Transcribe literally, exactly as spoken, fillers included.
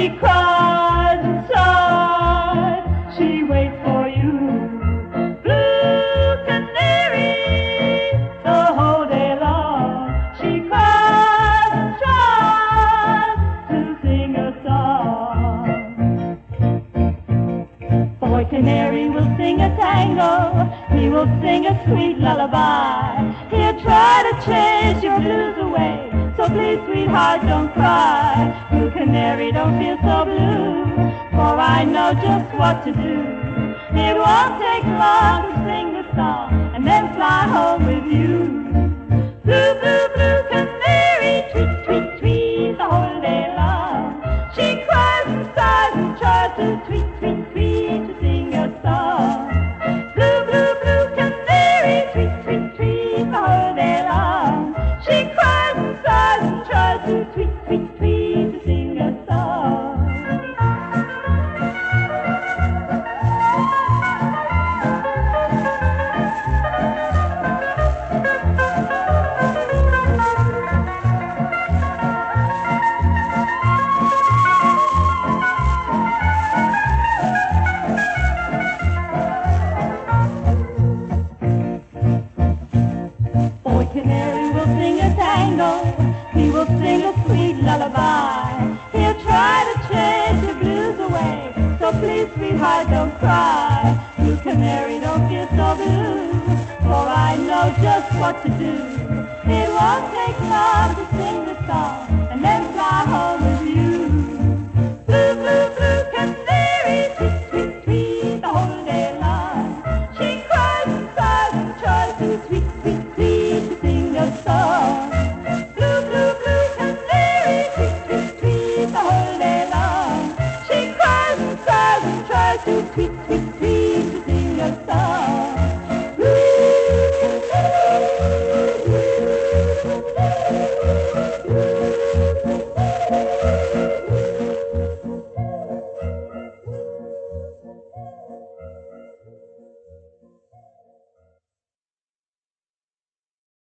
She cries inside, she waits for you. Blue canary, the whole day long. She cries and tries to sing a song. Boy canary will sing a tango, he will sing a sweet lullaby. He'll try to chase your blues away, so please, sweetheart, don't cry. Blue canary, don't feel so blue, for I know just what to do. It won't take long to sing the song and then fly home with you. Blue, blue, blue canary, tweet, tweet, tweet the whole day long. She cries and sighs and tries to tweet, tweet, tweet to sing a song. Blue, blue, blue canary, tweet, tweet, tweet the whole day long. She cries and sighs and tries to tweet, tweet, tweet to sing a song. Boy canary will sing a tango, he will sing a sweet lullaby. He'll try to chase your blues away, so please, sweetheart, don't cry. Blue canary, don't feel so blue, for I know just what to do. It won't take long